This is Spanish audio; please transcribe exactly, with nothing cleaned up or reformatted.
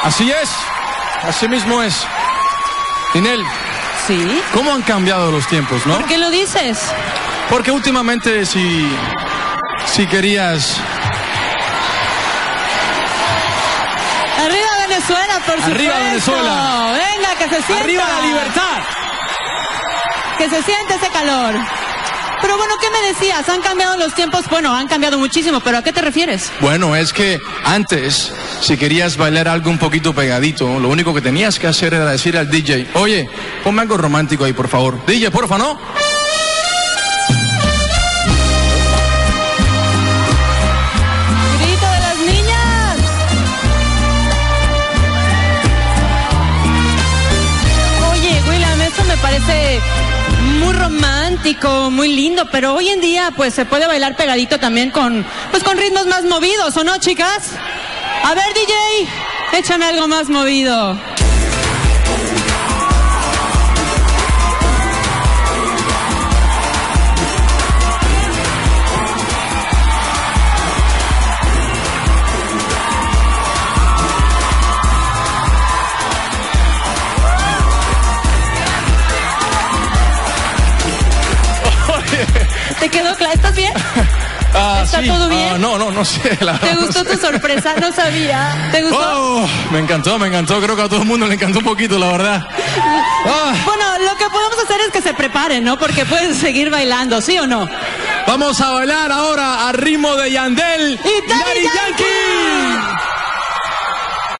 Así es, así mismo es. Ninel, ¿sí? ¿Cómo han cambiado los tiempos, no? ¿Por qué lo dices? Porque últimamente si, si querías... Arriba Venezuela, por supuesto. Arriba Venezuela. Venga, que se sienta. ¡Arriba la libertad! Que se siente ese calor. Pero bueno, ¿qué me decías? ¿Han cambiado los tiempos? Bueno, han cambiado muchísimo, pero ¿a qué te refieres? Bueno, es que antes, si querías bailar algo un poquito pegadito, lo único que tenías que hacer era decir al D J, oye, ponme algo romántico ahí, por favor. D J, porfa, ¿no? ¡Grito de las niñas! Oye, William, eso me parece muy romántico, muy lindo, pero hoy en día pues se puede bailar pegadito también con, pues con ritmos más movidos, ¿o no, chicas? A ver, D J, échame algo más movido. ¿Te quedó claro? ¿Estás bien? Ah, ¿Está sí. todo bien? Ah, no, no, no sé. La ¿Te verdad, gustó no sé. tu sorpresa? No sabía. ¿Te gustó? Oh, me encantó, me encantó. Creo que a todo el mundo le encantó un poquito, la verdad. Ah, Bueno, lo que podemos hacer es que se preparen, ¿no? Porque pueden seguir bailando, ¿sí o no? vamos a bailar ahora a ritmo de Yandel ¡Y Daddy Yankee.